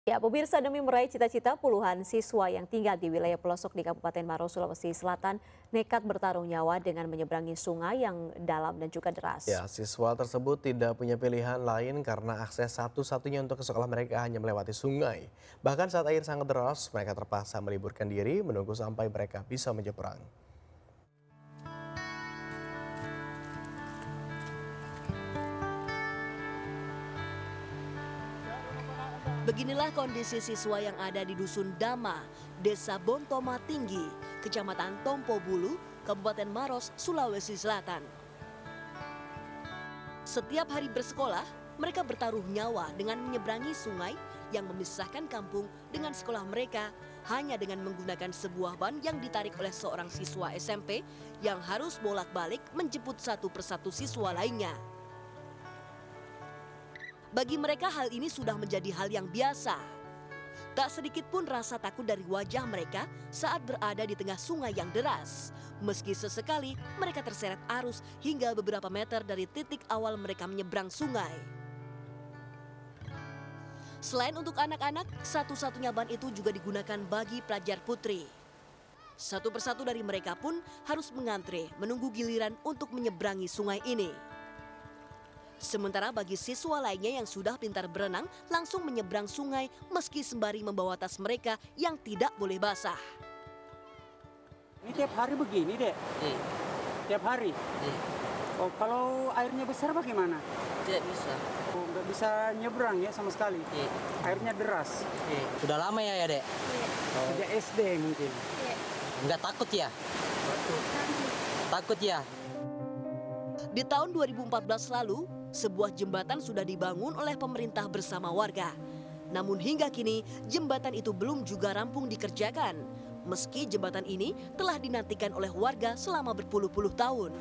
Ya, pemirsa, demi meraih cita-cita, puluhan siswa yang tinggal di wilayah pelosok di Kabupaten Maros, Sulawesi Selatan nekat bertaruh nyawa dengan menyeberangi sungai yang dalam dan juga deras. Ya, siswa tersebut tidak punya pilihan lain karena akses satu-satunya untuk ke sekolah mereka hanya melewati sungai. Bahkan saat air sangat deras, mereka terpaksa meliburkan diri menunggu sampai mereka bisa menyeberang. Beginilah kondisi siswa yang ada di Dusun Dama, Desa Bontoma Tinggi, Kecamatan Tompo Bulu, Kabupaten Maros, Sulawesi Selatan. Setiap hari bersekolah, mereka bertaruh nyawa dengan menyeberangi sungai yang memisahkan kampung dengan sekolah mereka hanya dengan menggunakan sebuah ban yang ditarik oleh seorang siswa SMP yang harus bolak-balik menjemput satu persatu siswa lainnya. Bagi mereka hal ini sudah menjadi hal yang biasa. Tak sedikit pun rasa takut dari wajah mereka saat berada di tengah sungai yang deras. Meski sesekali mereka terseret arus hingga beberapa meter dari titik awal mereka menyeberang sungai. Selain untuk anak-anak, satu-satunya ban itu juga digunakan bagi pelajar putri. Satu persatu dari mereka pun harus mengantre menunggu giliran untuk menyeberangi sungai ini. Sementara bagi siswa lainnya yang sudah pintar berenang langsung menyeberang sungai meski sembari membawa tas mereka yang tidak boleh basah. Ini tiap hari begini, Dek? Tiap hari? Oh, kalau airnya besar bagaimana? Tidak bisa. Oh, nggak bisa nyebrang ya sama sekali? Airnya deras? Sudah lama ya, Dek? Sejak SD mungkin? Nggak takut ya? Takut ya? Di tahun 2014 lalu, sebuah jembatan sudah dibangun oleh pemerintah bersama warga. Namun hingga kini jembatan itu belum juga rampung dikerjakan. Meski jembatan ini telah dinantikan oleh warga selama berpuluh-puluh tahun.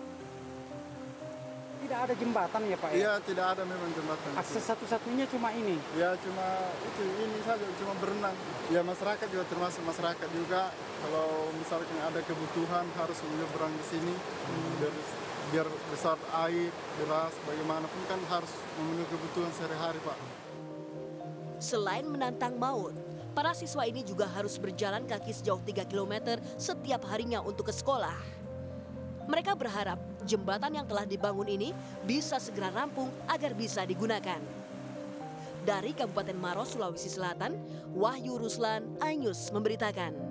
Tidak ada jembatan ya Pak? Iya, tidak ada memang jembatan. Akses satu-satunya cuma ini? Ya cuma itu, ini saja, cuma berenang. Ya masyarakat juga termasuk masyarakat juga. Kalau misalkan ada kebutuhan harus menyeberang di sini. Biar besar air, deras, bagaimanapun kan harus memenuhi kebutuhan sehari-hari Pak. Selain menantang maut, para siswa ini juga harus berjalan kaki sejauh 3 km setiap harinya untuk ke sekolah. Mereka berharap jembatan yang telah dibangun ini bisa segera rampung agar bisa digunakan. Dari Kabupaten Maros, Sulawesi Selatan, Wahyu Ruslan, iNews memberitakan.